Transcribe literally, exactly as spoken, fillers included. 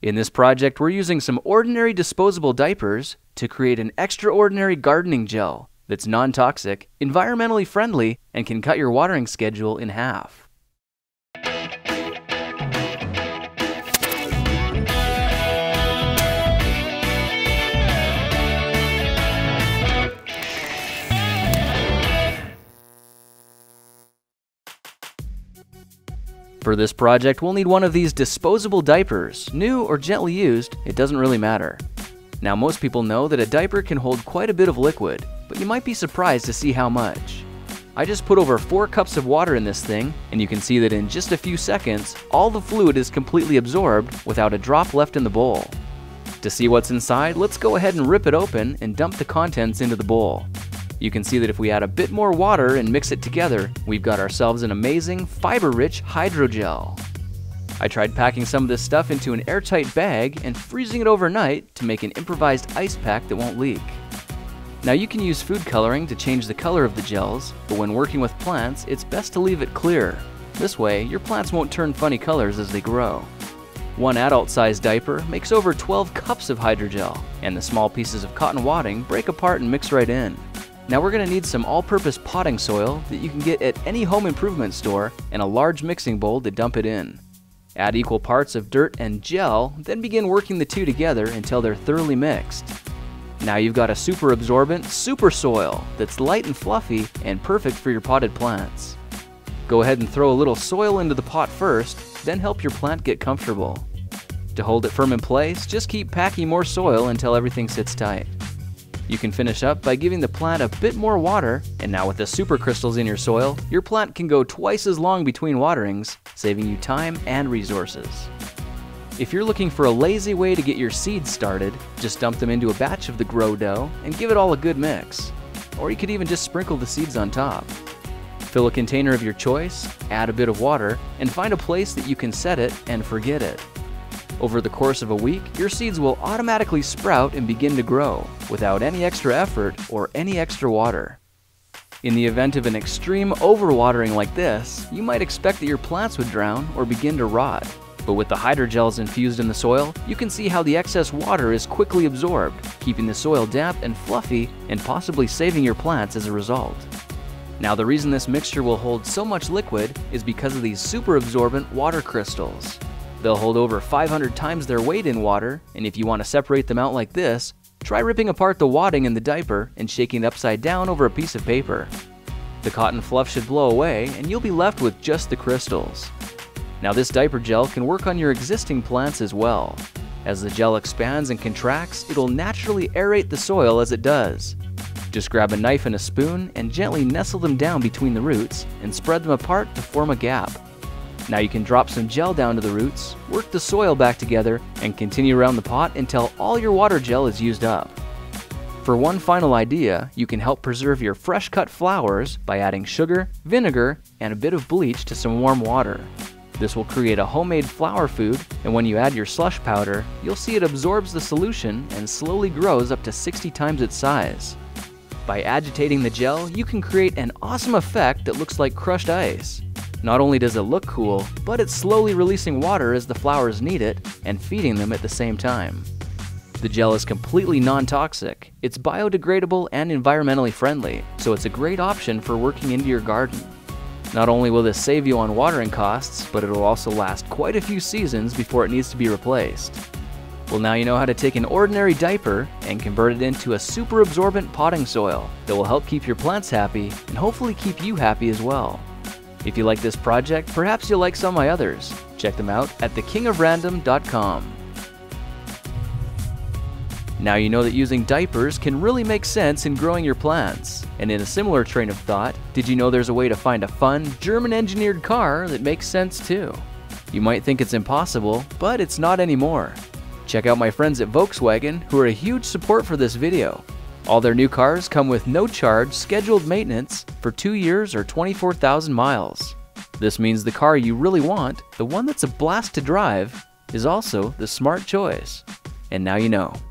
In this project, we're using some ordinary disposable diapers to create an extraordinary gardening gel that's non-toxic, environmentally friendly, and can cut your watering schedule in half. For this project, we'll need one of these disposable diapers. New or gently used, it doesn't really matter. Now, most people know that a diaper can hold quite a bit of liquid, but you might be surprised to see how much. I just put over four cups of water in this thing, and you can see that in just a few seconds, all the fluid is completely absorbed without a drop left in the bowl. To see what's inside, let's go ahead and rip it open and dump the contents into the bowl. You can see that if we add a bit more water and mix it together, we've got ourselves an amazing, fiber-rich hydrogel. I tried packing some of this stuff into an airtight bag and freezing it overnight to make an improvised ice pack that won't leak. Now, you can use food coloring to change the color of the gels, but when working with plants, it's best to leave it clear. This way, your plants won't turn funny colors as they grow. One adult-sized diaper makes over twelve cups of hydrogel, and the small pieces of cotton wadding break apart and mix right in. Now we're going to need some all-purpose potting soil that you can get at any home improvement store and a large mixing bowl to dump it in. Add equal parts of dirt and gel, then begin working the two together until they're thoroughly mixed. Now you've got a super absorbent super soil that's light and fluffy and perfect for your potted plants. Go ahead and throw a little soil into the pot first, then help your plant get comfortable. To hold it firm in place, just keep packing more soil until everything sits tight. You can finish up by giving the plant a bit more water, and now with the super crystals in your soil, your plant can go twice as long between waterings, saving you time and resources. If you're looking for a lazy way to get your seeds started, just dump them into a batch of the grow dough and give it all a good mix. Or you could even just sprinkle the seeds on top. Fill a container of your choice, add a bit of water, and find a place that you can set it and forget it. Over the course of a week, your seeds will automatically sprout and begin to grow without any extra effort or any extra water. In the event of an extreme overwatering like this, you might expect that your plants would drown or begin to rot. But with the hydrogels infused in the soil, you can see how the excess water is quickly absorbed, keeping the soil damp and fluffy and possibly saving your plants as a result. Now, the reason this mixture will hold so much liquid is because of these super absorbent water crystals. They'll hold over five hundred times their weight in water, and if you want to separate them out like this, try ripping apart the wadding in the diaper and shaking it upside down over a piece of paper. The cotton fluff should blow away, and you'll be left with just the crystals. Now, this diaper gel can work on your existing plants as well. As the gel expands and contracts, it'll naturally aerate the soil as it does. Just grab a knife and a spoon and gently nestle them down between the roots and spread them apart to form a gap. Now you can drop some gel down to the roots, work the soil back together, and continue around the pot until all your water gel is used up. For one final idea, you can help preserve your fresh cut flowers by adding sugar, vinegar, and a bit of bleach to some warm water. This will create a homemade flower food, and when you add your slush powder, you'll see it absorbs the solution and slowly grows up to sixty times its size. By agitating the gel, you can create an awesome effect that looks like crushed ice. Not only does it look cool, but it's slowly releasing water as the flowers need it and feeding them at the same time. The gel is completely non-toxic, it's biodegradable and environmentally friendly, so it's a great option for working into your garden. Not only will this save you on watering costs, but it'll also last quite a few seasons before it needs to be replaced. Well, now you know how to take an ordinary diaper and convert it into a super absorbent potting soil that will help keep your plants happy and hopefully keep you happy as well. If you like this project, perhaps you'll like some of my others. Check them out at the king of random dot com. Now you know that using diapers can really make sense in growing your plants. And in a similar train of thought, did you know there's a way to find a fun, German-engineered car that makes sense too? You might think it's impossible, but it's not anymore. Check out my friends at Volkswagen, who are a huge support for this video. All their new cars come with no charge scheduled maintenance for two years or twenty-four thousand miles. This means the car you really want, the one that's a blast to drive, is also the smart choice. And now you know.